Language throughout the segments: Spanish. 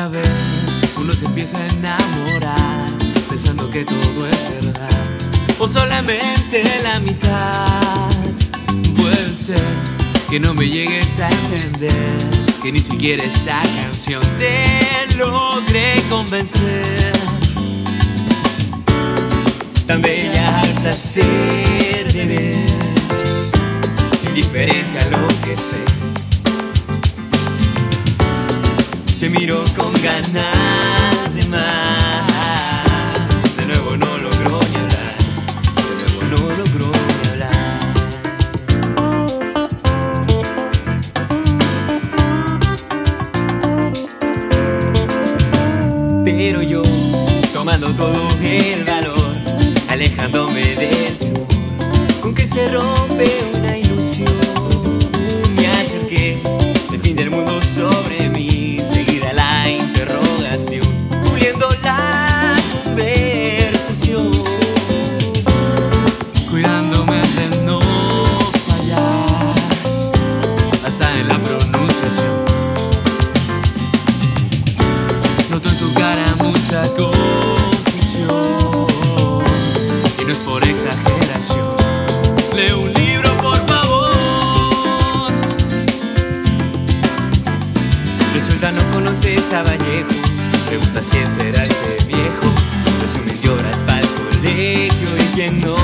una vez uno se empieza a enamorar, pensando que todo es verdad, o solamente la mitad. Puede ser que no me llegues a entender, que ni siquiera esta canción te logré convencer. Tan bella al placer de ver, indiferente a lo que sé. Te miro con ganas de más. De nuevo no logro ni hablar, de nuevo no logro ni hablar. Pero yo, tomando todo el valor, alejándome del temor con que se rompe una ilusión, me acerqué del fin del mundo sobre mí, seguida la interrogación, puliendo la conversación, cuidándome de no fallar hasta en la pronunciación. Noto en tu cara mucha confusión, y no es por exageración. Lee un libro, por favor. Resulta no conoces a Vallejo, preguntas quién será ese viejo. Resumen, lloras pa'l colegio y quién no.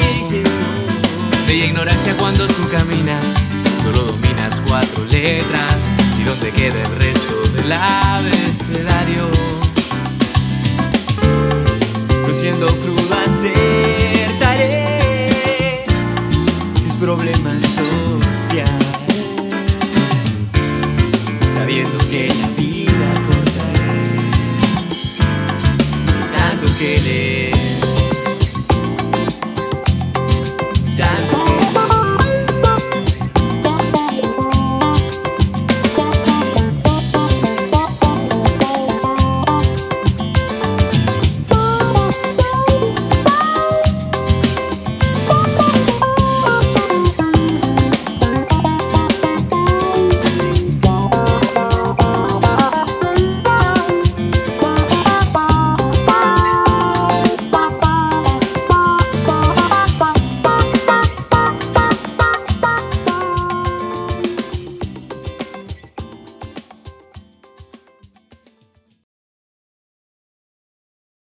Bella ignorancia cuando tú caminas, solo dominas 4 letras. ¿Y dónde queda el resto del abecedario? No siendo crudo acertaré mis problemas sociales, sabiendo que la vida